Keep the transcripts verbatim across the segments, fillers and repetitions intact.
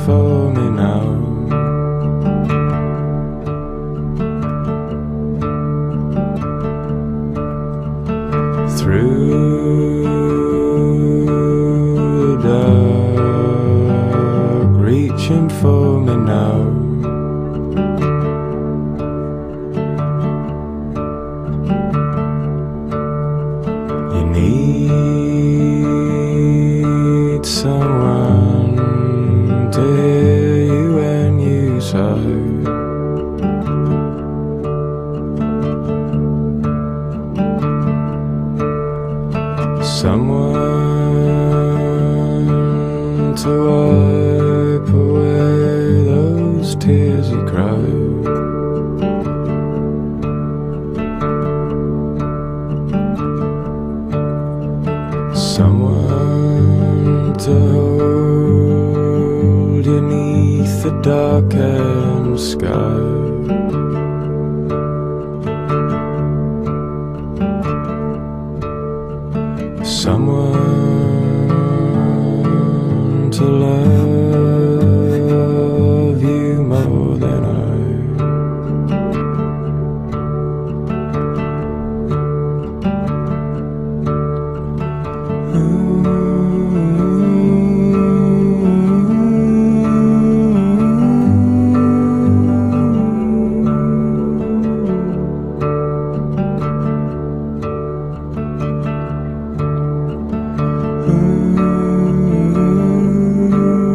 for me now. Through the dark, reaching for me now. You need someone to hear you when you sigh. Someone to wipe away those tears you cried. Someone to hold you neath the darkened sky. Someone to love you more than I. Ooh.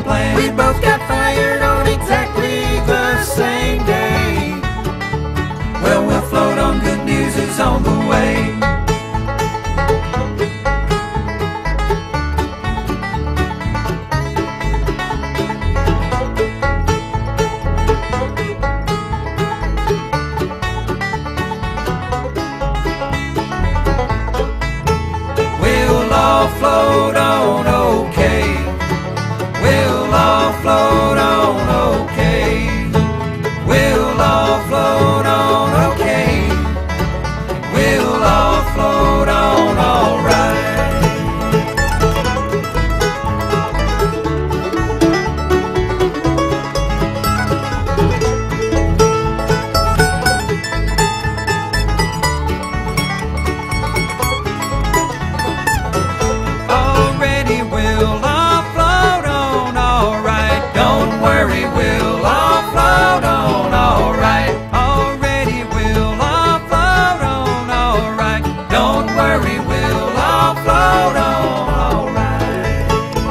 plan. We both got fired on exactly the same day. Well, we'll float on, good news is on the way. We'll all float on, okay. We'll all float on, okay. We'll all float on, okay. We'll all float on, alright. Already we'll all float on, alright. Don't worry, we'll all float on, alright. Already we'll all float on, alright. Don't worry, we'll all float on, alright.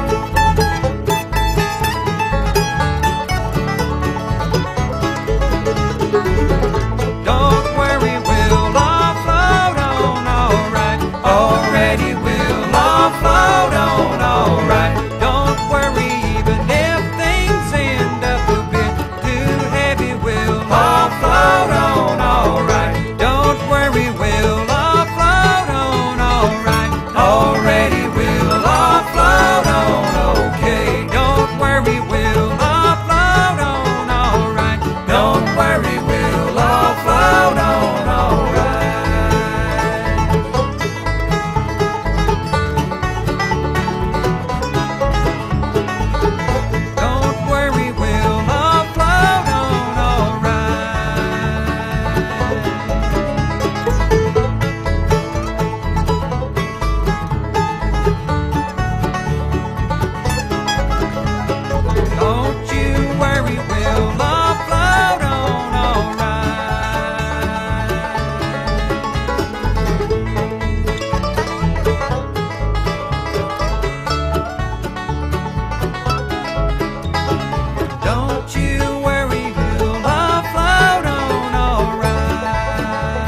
Don't worry, we'll all float on, alright. Already we'll all float on, alright. Don't worry, even if things end up a bit too heavy, we'll all float on, alright. Don't worry, we'll all float on, alright. Already we'll all float on, okay. Don't worry, we'll all float on, alright. Don't worry, we'll all float on, alright. Don't worry, we'll all float on, alright. Don't you worry, we'll all float on, alright. Don't you worry, we'll all float on, alright.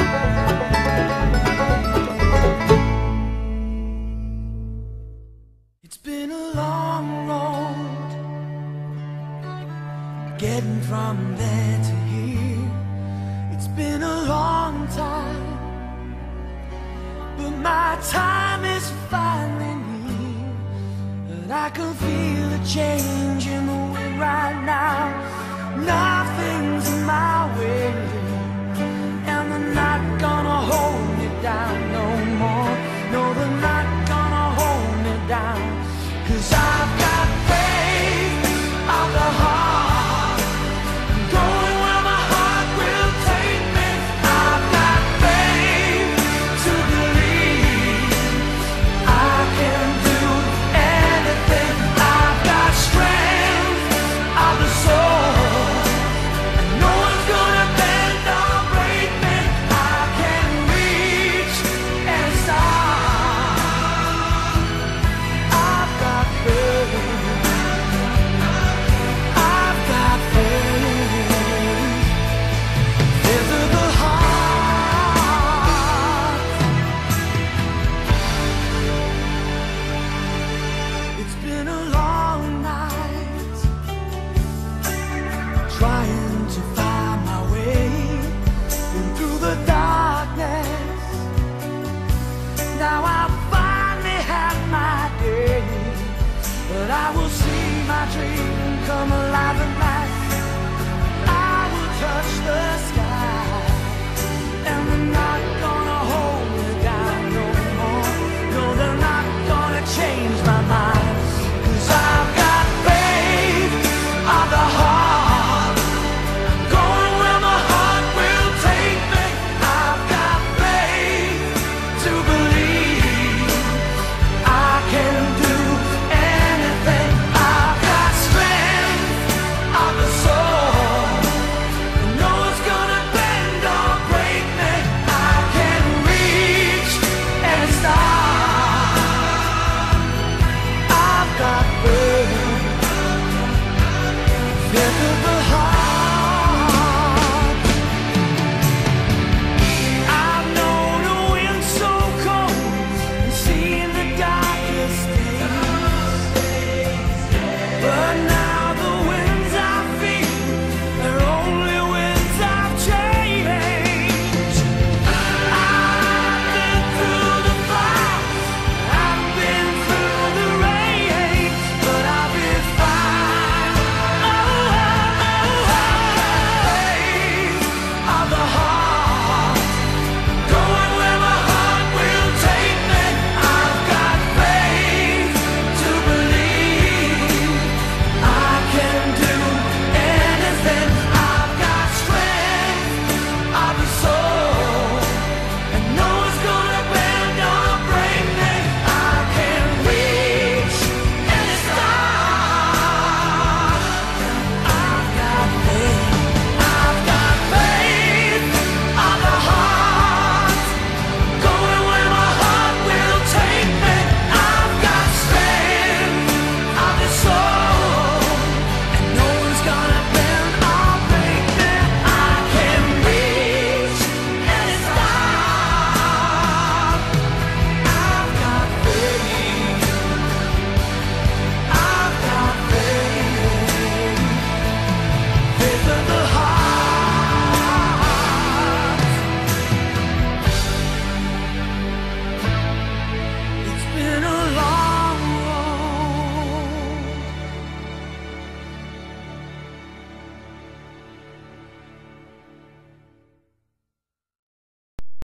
It's been a long road getting from there to here. It's been a long time, but my time is finally near. And I can feel a change in the wind right now. Nothing's